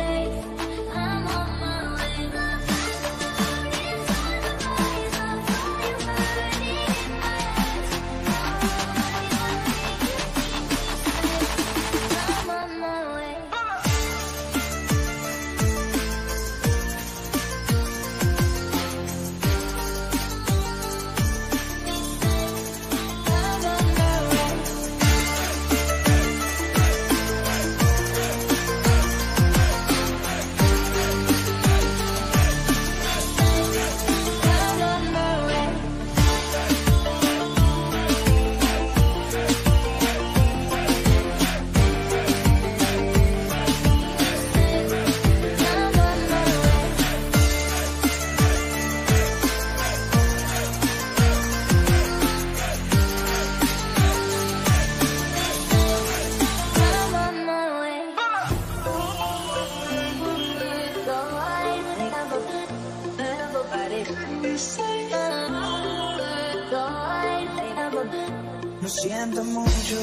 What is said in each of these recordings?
Lo siento mucho,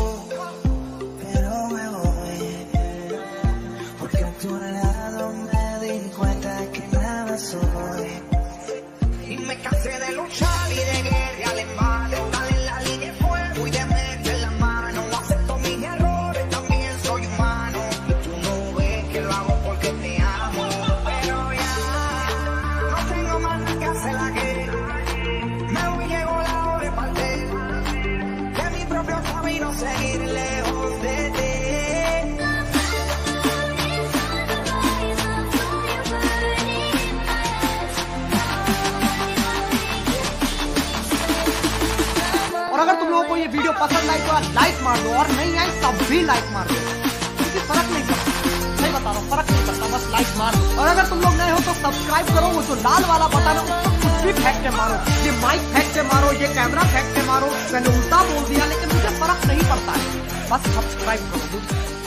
pero me voy, porque a tu lado me di cuenta que nada soy. Y me cansé de luchar y de guerrear en vano, estar en la línea de fuego y de meter la mano. No acepto mis errores, también soy humano. Y tú no ves que lo hago porque te amo. Pero ya, no tengo más nada que hacer la guerra. Me voy, llegó la hora de partir de mi propio camino, seguir lejos de ti. और अगर तुम लोगों को ये वीडियो पसंद आई तो लाइक मार दो, और नहीं आई तब भी लाइक मार दो, क्योंकि फर्क नहीं पड़ता। सही बता रहा हूँ, फर्क नहीं पड़ता, बस लाइक मार दो। और अगर तुम लोग नए हो तो सब्सक्राइब करो, वो जो लाल वाला बटन है उसको कुछ भी फेंक के मारो, ये माइक फेंक के मारो, ये कैमरा फेंक के मारो। मैंने उल्टा बोल दिया लेकिन मुझे फर्क नहीं पड़ता है, बस सब्सक्राइब करो।